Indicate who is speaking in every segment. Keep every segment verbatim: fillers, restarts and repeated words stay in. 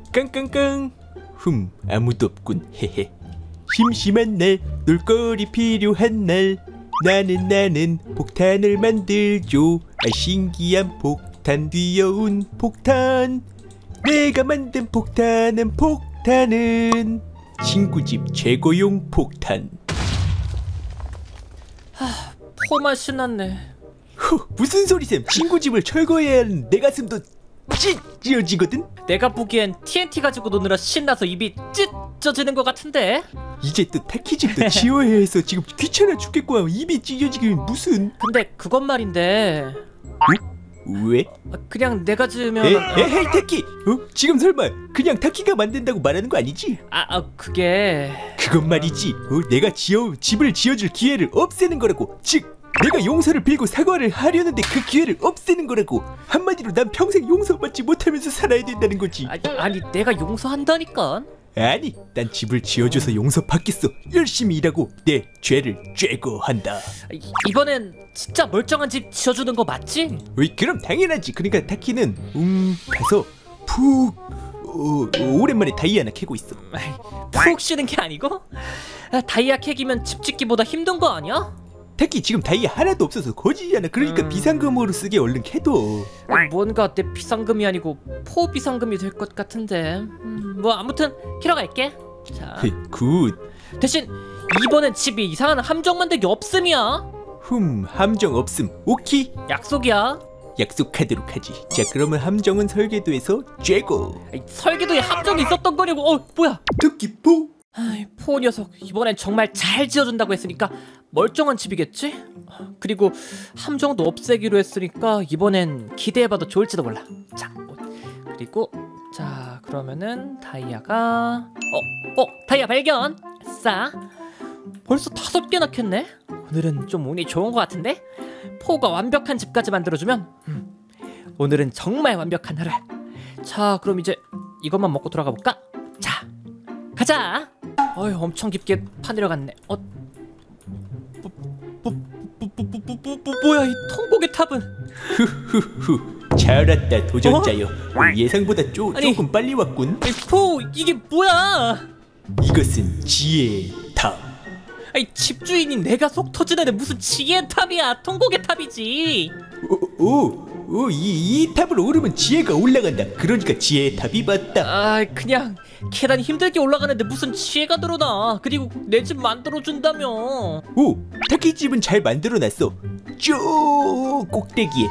Speaker 1: 깡깡깡. 흠, 아무도 없군. 헤헤. 심심한 날, 놀거리 필요한 날, 나는 나는 폭탄을 만들죠. 아, 신기한 폭탄, 귀여운 폭탄. 내가 만든 폭탄은 폭탄은 친구집 최고용 폭탄.
Speaker 2: 하, 포만 신났네.
Speaker 1: 후, 무슨 소리셈. 친구집을 철거해야 하는 내 가슴도 찢어지거든?
Speaker 2: 내가 보기엔 티엔티 가지고 노느라 신나서 입이 찢어지는 것 같은데?
Speaker 1: 이제 또 타키집도 지워야 해서 지금 귀찮아 죽겠고 입이 찢어지긴 무슨.
Speaker 2: 근데 그건 말인데.
Speaker 1: 어? 왜?
Speaker 2: 그냥 내가 지으면.
Speaker 1: 에, 에헤이 타키! 어? 지금 설마 그냥 타키가 만든다고 말하는 거 아니지?
Speaker 2: 아, 아 그게.
Speaker 1: 그건 말이지. 어? 내가 지어, 집을 지어줄 기회를 없애는 거라고. 즉 내가 용서를 빌고 사과를 하려는데 그 기회를 없애는 거라고. 한마디로 난 평생 용서받지 못하면서 살아야 된다는 거지.
Speaker 2: 아니, 아니 내가 용서한다니까.
Speaker 1: 아니 난 집을 지어줘서 용서받겠어. 열심히 일하고 내 죄를 쬐고한다.
Speaker 2: 이, 이번엔 진짜 멀쩡한 집 지어주는 거 맞지?
Speaker 1: 어이, 그럼 당연하지. 그러니까 타키는 음 가서 푹 어, 오랜만에 다이아나 캐고 있어.
Speaker 2: 푹 쉬는 게 아니고? 아, 다이아 캐기면 집 짓기보다 힘든 거 아니야?
Speaker 1: 타키 지금 다이아 하나도 없어서 거지잖아. 그러니까 음... 비상금으로 쓰게 얼른 캐둬.
Speaker 2: 뭔가 내 비상금이 아니고 포 비상금이 될 것 같은데. 음, 뭐 아무튼 캐러 갈게. 자.
Speaker 1: 헤이, 굿.
Speaker 2: 대신 이번엔 집이 이상한 함정 만들기 없음이야.
Speaker 1: 흠, 함정 없음. 오키.
Speaker 2: 약속이야.
Speaker 1: 약속하도록 하지. 자, 그러면 함정은 설계도에서 쬐고.
Speaker 2: 아이, 설계도에 함정이 있었던 거냐고. 어, 뭐야?
Speaker 1: 토끼 포.
Speaker 2: 아이, 포 녀석 이번엔 정말 잘 지어준다고 했으니까 멀쩡한 집이겠지? 그리고 함정도 없애기로 했으니까 이번엔 기대해봐도 좋을지도 몰라. 자, 그리고 자 그러면은 다이아가 어? 어? 다이아 발견! 싸. 벌써 다섯 개나 캤네? 오늘은 좀 운이 좋은 것 같은데? 포가 완벽한 집까지 만들어주면 음, 오늘은 정말 완벽한 하루야. 자 그럼 이제 이것만 먹고 돌아가 볼까? 자 가자. 어휴 엄청 깊게 파내려갔네. 어? 뭐, 뭐, 뭐, 뭐, 뭐, 뭐, 뭐, 뭐야 이 통곡의 탑은.
Speaker 1: 후후후 잘 왔다 도전자여. 어? 예상보다 쪼,
Speaker 2: 아니,
Speaker 1: 조금 빨리 왔군.
Speaker 2: 아니, 포 이게 뭐야.
Speaker 1: 이것은 지혜의 탑.
Speaker 2: 아니 집주인이 내가 속 터지는데 무슨 지혜의 탑이야. 통곡의 탑이지.
Speaker 1: 오, 오, 오, 이, 이 탑을 오르면 지혜가 올라간다. 그러니까 지혜의 탑이 맞다.
Speaker 2: 아 그냥 계단이 힘들게 올라가는데 무슨 지혜가 들어나. 그리고 내 집 만들어준다며.
Speaker 1: 오, 타키 집은 잘 만들어놨어. 쭉 꼭대기에.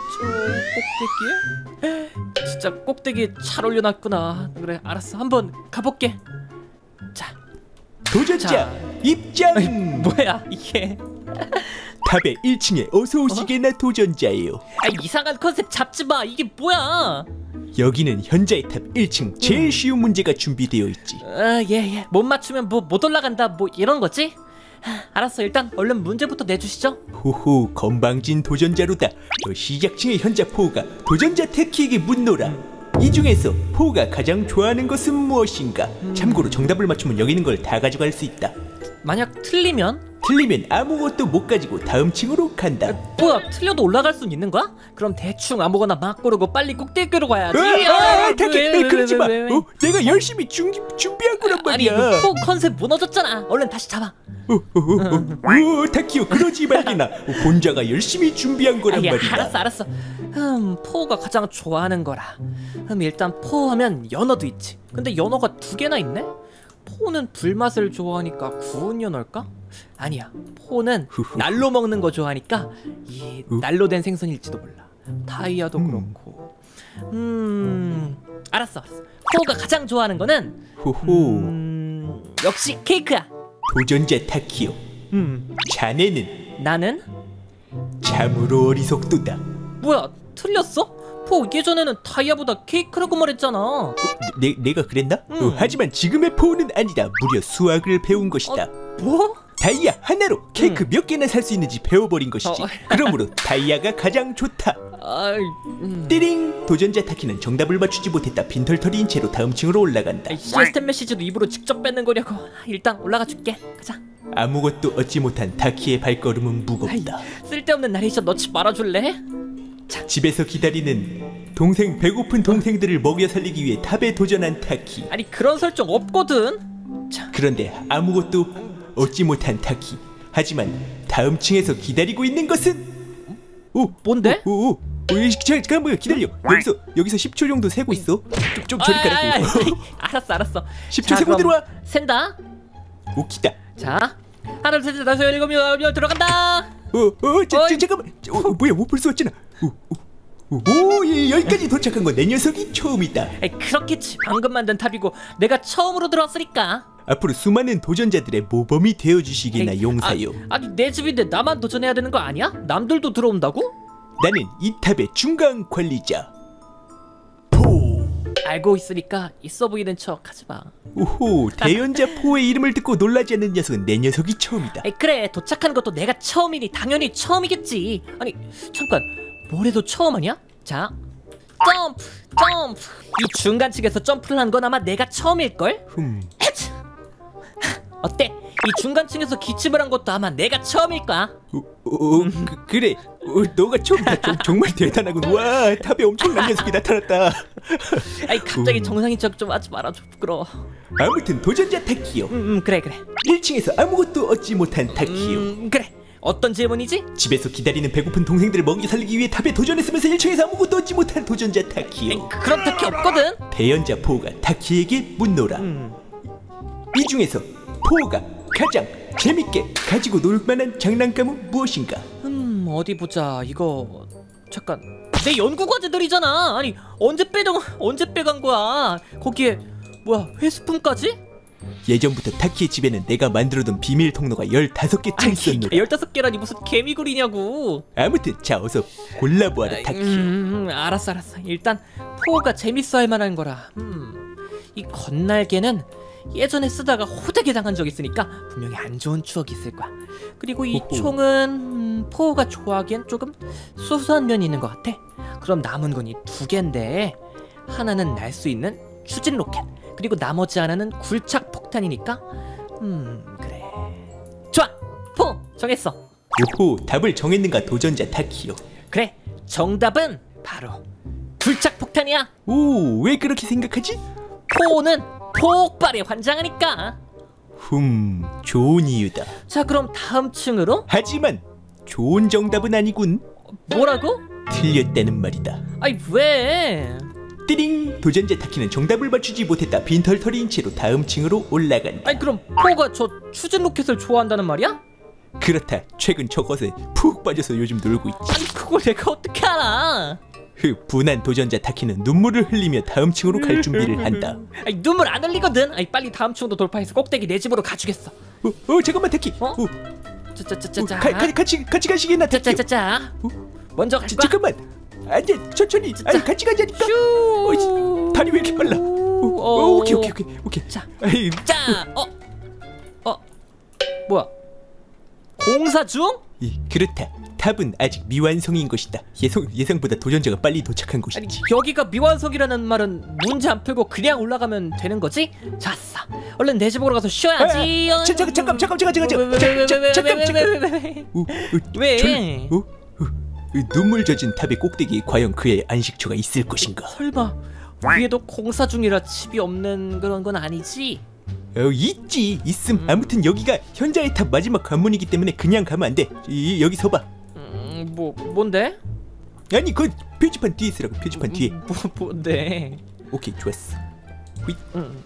Speaker 2: 쭉 꼭대기에? 진짜 꼭대기에 잘 올려놨구나. 그래 알았어 한번 가볼게. 자
Speaker 1: 도전자
Speaker 2: 자.
Speaker 1: 입장.
Speaker 2: 아니, 뭐야 이게.
Speaker 1: 탑의 일 층에 어서 오시게나. 어? 도전자예요.
Speaker 2: 아 이상한 컨셉 잡지마. 이게 뭐야.
Speaker 1: 여기는 현자의 탑 일 층 제일 음. 쉬운 문제가 준비되어 있지.
Speaker 2: 아 예예 못 맞추면 뭐 못 올라간다 뭐 이런 거지? 알았어 일단 얼른 문제부터 내주시죠.
Speaker 1: 호호 건방진 도전자로다. 어, 시작층의 현자 포가 도전자 테키에게 묻노라. 이 중에서 포가 가장 좋아하는 것은 무엇인가? 음. 참고로 정답을 맞추면 여기 있는 걸 다 가져갈 수 있다.
Speaker 2: 만약 틀리면?
Speaker 1: 틀리면 아무것도 못 가지고 다음 층으로 간다.
Speaker 2: 아, 뭐야 틀려도 올라갈 수 있는 거야? 그럼 대충 아무거나 막 고르고 빨리 꼭대기로 가야지.
Speaker 1: 아, 타키 그러지 마. 어, 내가 열심히 중, 준비한 거란 말이야.
Speaker 2: 아니 포 컨셉 무너졌잖아. 얼른 다시 잡아.
Speaker 1: 어, 어, 어, 어. 오, 타키요 그러지 말게나. 본자가 열심히 준비한 거란
Speaker 2: 아, 야,
Speaker 1: 말이다.
Speaker 2: 알았어 알았어. 음 포가 가장 좋아하는 거라. 음 일단 포 하면 연어도 있지. 근데 연어가 두 개나 있네? 포는 불맛을 좋아하니까 구운 연어일까? 아니야 포는 날로 먹는 거 좋아하니까 이 날로 된 생선일지도 몰라. 다이아도 음. 그렇고. 음 알았어 알았어. 포가 가장 좋아하는 거는
Speaker 1: 호호
Speaker 2: 음, 역시 케이크야.
Speaker 1: 도전자 타키요. 음 자네는?
Speaker 2: 나는?
Speaker 1: 참으로 어리석도다.
Speaker 2: 뭐야 틀렸어? 포 예전에는 다이아보다 케이크라고 말했잖아.
Speaker 1: 어, 내, 내가 그랬나?
Speaker 2: 음.
Speaker 1: 어, 하지만 지금의 포는 아니다. 무려 수학을 배운 것이다.
Speaker 2: 어, 뭐?
Speaker 1: 다이아 하나로 케이크 음. 몇 개나 살 수 있는지 배워버린 것이지.
Speaker 2: 어.
Speaker 1: 그러므로 다이아가 가장 좋다.
Speaker 2: 아이, 음.
Speaker 1: 띠링! 도전자 타키는 정답을 맞추지 못했다. 빈털터리인 채로 다음 층으로 올라간다.
Speaker 2: 시스템 메시지도 입으로 직접 뺏는 거냐고. 일단 올라가 줄게. 가자.
Speaker 1: 아무것도 얻지 못한 타키의 발걸음은 무겁다.
Speaker 2: 아이, 쓸데없는 나레이션 넣지 말아줄래?
Speaker 1: 자, 집에서 기다리는 동생 배고픈 동생들을 먹여 살리기 위해 탑에 도전한 타키.
Speaker 2: 아니 그런 설정 없거든. 자,
Speaker 1: 그런데 아무것도 얻지 못한 타키. 하지만 다음 층에서 기다리고 있는 것은 오
Speaker 2: 뭔데?
Speaker 1: 오, 오, 오. 어, 잠깐만 기다려. 여기서 여기서 십 초 정도 세고 있어. 좀, 좀 저리 가라고.
Speaker 2: 아이, 아이, 아이, 알았어 알았어.
Speaker 1: 십 초
Speaker 2: 자,
Speaker 1: 세고
Speaker 2: 그럼
Speaker 1: 들어와.
Speaker 2: 센다.
Speaker 1: 오키다.
Speaker 2: 자, 하나 둘 셋 다섯 일곱 여덟 열 들어간다.
Speaker 1: 어어 저,
Speaker 2: 어이.
Speaker 1: 저, 잠깐만. 어, 어, 뭐야 못 볼 수 없잖아. 오, 오, 오, 오 예, 여기까지 도착한 건 내 녀석이 처음이다.
Speaker 2: 에이, 그렇겠지. 방금 만든 탑이고 내가 처음으로 들어왔으니까.
Speaker 1: 앞으로 수많은 도전자들의 모범이 되어주시기나
Speaker 2: 에이,
Speaker 1: 용사요.
Speaker 2: 아, 아니 내 집인데 나만 도전해야 되는 거 아니야? 남들도 들어온다고?
Speaker 1: 나는 이 탑의 중간 관리자 포.
Speaker 2: 알고 있으니까 있어 보이는 척 하지 마.
Speaker 1: 오호, 대연자 포의 이름을 듣고 놀라지 않는 녀석은 내 녀석이 처음이다.
Speaker 2: 에이, 그래 도착하는 것도 내가 처음이니 당연히 처음이겠지. 아니 잠깐 뭐래도 처음 아니야? 자 점프 점프. 이 중간층에서 점프를 한 건 아마 내가 처음일걸?
Speaker 1: 흠.
Speaker 2: 어때? 이 중간층에서 기침을 한 것도 아마 내가 처음일까?
Speaker 1: 어, 어, 그, 그래. 어, 너가 처음이다. 정, 정말 대단하군. 와, 탑에 엄청난 녀석이 나타났다.
Speaker 2: 아이 갑자기
Speaker 1: 음.
Speaker 2: 정상인 척 좀 하지 마라. 좀 부끄러워.
Speaker 1: 아무튼 도전자 타키요.
Speaker 2: 음, 음 그래 그래.
Speaker 1: 일 층에서 아무것도 얻지 못한 타키요.
Speaker 2: 음 그래. 어떤 질문이지?
Speaker 1: 집에서 기다리는 배고픈 동생들을 먹이 살리기 위해 탑에 도전했으면서 일 층에서 아무것도 얻지 못한 도전자
Speaker 2: 에이,
Speaker 1: 타키요.
Speaker 2: 그런 타키 없거든.
Speaker 1: 대연자 포가 타키에게 묻노라.
Speaker 2: 음.
Speaker 1: 이 중에서 포가 가장 재밌게 가지고 놀 만한 장난감은 무엇인가?
Speaker 2: 음 어디 보자. 이거 잠깐 내 연구 과제들이잖아. 아니 언제 빼던 언제 빼간 거야? 거기에 뭐야 회수품까지?
Speaker 1: 예전부터 타키의 집에는 내가 만들어둔 비밀 통로가 열다섯 개쯤 있었노라.
Speaker 2: 열다섯 개라니 무슨 개미굴이냐고.
Speaker 1: 아무튼 자 어서 골라보아라 타키요.
Speaker 2: 음, 알았어 알았어. 일단 포가 재밌어 할 만한 거라. 음, 이 건날개는 예전에 쓰다가 호되게 당한 적 있으니까 분명히 안 좋은 추억이 있을 거야. 그리고 이
Speaker 1: 호호.
Speaker 2: 총은 음, 포가 좋아하기엔 조금 수수한 면이 있는 것 같아. 그럼 남은 건 이 두 개인데 하나는 날 수 있는 추진 로켓, 그리고 나머지 하나는 굴착 폭탄이니까 음 그래 좋아. 포 정했어.
Speaker 1: 오호, 답을 정했는가 도전자 타키요.
Speaker 2: 그래 정답은 바로 굴착 폭탄이야.
Speaker 1: 오, 왜 그렇게 생각하지?
Speaker 2: 포는 폭발에 환장하니까.
Speaker 1: 흠, 좋은 이유다.
Speaker 2: 자 그럼 다음 층으로.
Speaker 1: 하지만 좋은 정답은 아니군.
Speaker 2: 뭐라고?
Speaker 1: 틀렸다는 말이다.
Speaker 2: 아니 왜?
Speaker 1: 띠링! 도전자 타키는 정답을 맞추지 못했다. 빈털터리인 채로 다음 층으로 올라간다.
Speaker 2: 아니 그럼 포가 저 추진 로켓을 좋아한다는 말이야?
Speaker 1: 그렇다. 최근 저것에 푹 빠져서 요즘 놀고 있지.
Speaker 2: 아니 그걸 내가 어떻게 알아?
Speaker 1: 그 분한 도전자 타키는 눈물을 흘리며 다음 층으로 갈 준비를 한다.
Speaker 2: 아니 눈물 안 흘리거든. 아니 빨리 다음 층으로 돌파해서 꼭대기 내 집으로 가주겠어.
Speaker 1: 어, 어 잠깐만 타키.
Speaker 2: 어?
Speaker 1: 어, 어,
Speaker 2: 짜짜짜짜짜.
Speaker 1: 가, 가, 같이 같이 가시겠나 타키요?
Speaker 2: 짜짜짜짜.
Speaker 1: 어?
Speaker 2: 먼저 갈
Speaker 1: 자,
Speaker 2: 거야.
Speaker 1: 잠깐만. 아니 천천히. 아니 같이 가자니까.
Speaker 2: 슈.
Speaker 1: 어, 다리 왜 이렇게 빨라? 어, 어, 오케이 오케이 오케이 오케이.
Speaker 2: 자,
Speaker 1: 아이,
Speaker 2: 자, 어, 어, 뭐야? 공사 중?
Speaker 1: 이, 그렇다. 탑은 아직 미완성인 것이다. 예상, 예상보다 도전자가 빨리 도착한
Speaker 2: 아니
Speaker 1: 곳이지.
Speaker 2: 여기가 미완성이라는 말은 문제 안 풀고 그냥 올라가면 되는 거지? 좋았어. 얼른 내 집으로 가서 쉬어야지.
Speaker 1: 아, 아, 자, 잠깐 잠깐 잠깐 잠깐 잠깐 잠깐 잠깐 잠깐 잠깐. 어, 어,
Speaker 2: 왜?
Speaker 1: 절- 어? 어, 이 눈물 젖은 탑의 꼭대기에 과연 그의 안식처가 있을 것인가?
Speaker 2: 설마 위에도 공사 중이라 집이 없는 그런 건 아니지?
Speaker 1: 어, 있지 있음. 아무튼 여기가 현자의 탑 마지막 관문이기 때문에 그냥 가면 안 돼. 이, 여기 서봐.
Speaker 2: 음, 뭐 뭔데?
Speaker 1: 아니 그 표지판 뒤에 있으라고. 표지판 뒤에.
Speaker 2: 뭐 뭔데?
Speaker 1: 오케이 좋았어. 휘.
Speaker 2: 음.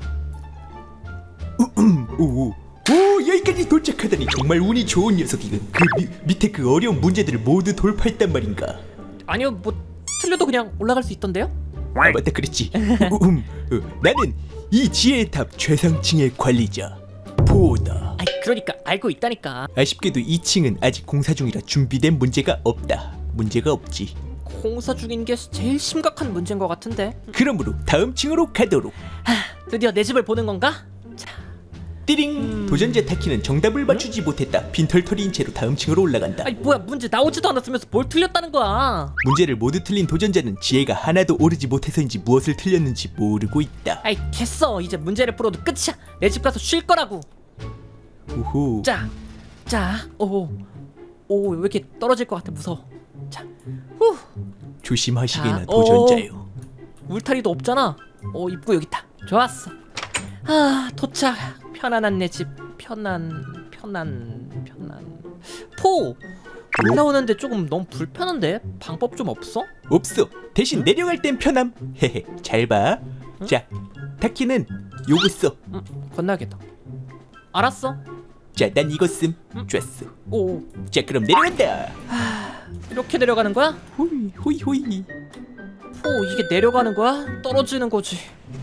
Speaker 1: 오, 오, 오, 여기까지 도착하다니 정말 운이 좋은 녀석이군. 그 미, 밑에 그 어려운 문제들을 모두 돌파했단 말인가.
Speaker 2: 아니요, 뭐 틀려도 그냥 올라갈 수 있던데요?
Speaker 1: 아 맞다 그랬지. 음, 어, 나는 이 지혜의 탑 최상층의 관리자 포다.
Speaker 2: 아이 그러니까 알고 있다니까.
Speaker 1: 아쉽게도 이 층은 아직 공사 중이라 준비된 문제가 없다. 문제가 없지.
Speaker 2: 공사 중인 게 제일 심각한 문제인 것 같은데.
Speaker 1: 그러므로 다음 층으로 가도록.
Speaker 2: 하, 드디어 내 집을 보는 건가? 자,
Speaker 1: 띠링!
Speaker 2: 음.
Speaker 1: 도전자 타키는 정답을 맞추지 못했다. 빈털터리인 채로 다음 층으로 올라간다.
Speaker 2: 아니 뭐야 문제 나오지도 않았으면서 뭘 틀렸다는 거야?
Speaker 1: 문제를 모두 틀린 도전자는 지혜가 하나도 오르지 못해서인지 무엇을 틀렸는지 모르고 있다.
Speaker 2: 아이 됐어. 이제 문제를 풀어도 끝이야. 내 집 가서 쉴 거라고.
Speaker 1: 오호.
Speaker 2: 자, 자, 오, 오 왜 이렇게 떨어질 것 같아 무서워. 자, 후.
Speaker 1: 조심하시게나
Speaker 2: 자,
Speaker 1: 도전자요.
Speaker 2: 울타리도 없잖아. 어, 입구 여기 있다. 좋았어. 아, 도착. 편안한 내 집. 편안, 편안, 편안. 포. 올라오는데 조금 너무 불편한데? 방법 좀 없어?
Speaker 1: 없어. 대신
Speaker 2: 응?
Speaker 1: 내려갈 땐 편함. 헤헤. 잘 봐.
Speaker 2: 응?
Speaker 1: 자, 타키는 요거 써.
Speaker 2: 응, 건너야겠다. 알았어.
Speaker 1: 자, 난 이거 씀.
Speaker 2: 응?
Speaker 1: 좋았어.
Speaker 2: 오,
Speaker 1: 자, 그럼 내려간다.
Speaker 2: 이렇게 내려가는 거야?
Speaker 1: 호이 호이 호이.
Speaker 2: 포, 이게 내려가는 거야? 떨어지는 거지.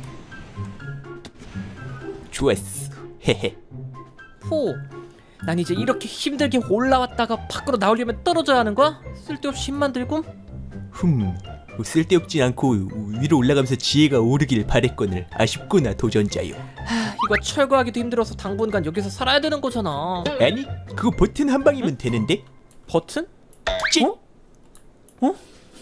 Speaker 1: 좋았어. 헤헤.
Speaker 2: 포, 난 이제 이렇게 힘들게 올라왔다가 밖으로 나오려면 떨어져야 하는 거야? 쓸데없이 힘만 들고?
Speaker 1: 흠. 뭐 쓸데없진 않고 위로 올라가면서 지혜가 오르길 바랬거늘. 아쉽구나 도전자요.
Speaker 2: 하, 이거 철거하기도 힘들어서 당분간 여기서 살아야 되는 거잖아.
Speaker 1: 아니, 그거 버튼 한 방이면 되는데.
Speaker 2: 버튼?
Speaker 1: 찌.
Speaker 2: 어? 어?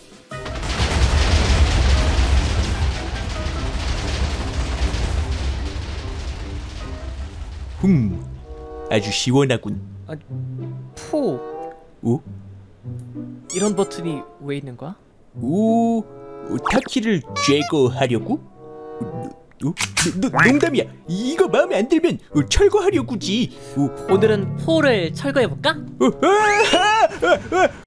Speaker 1: 흠. 아주 시원하군.
Speaker 2: 아, 포,
Speaker 1: 오?
Speaker 2: 이런 버튼이 왜 있는 거야?
Speaker 1: 오, 어, 타키를 제거하려고? 어, 어? 너, 너, 농담이야. 이거 마음에 안 들면 어, 철거하려고지. 어,
Speaker 2: 오늘은 포를 철거해볼까?
Speaker 1: 어, 아, 아, 아, 아,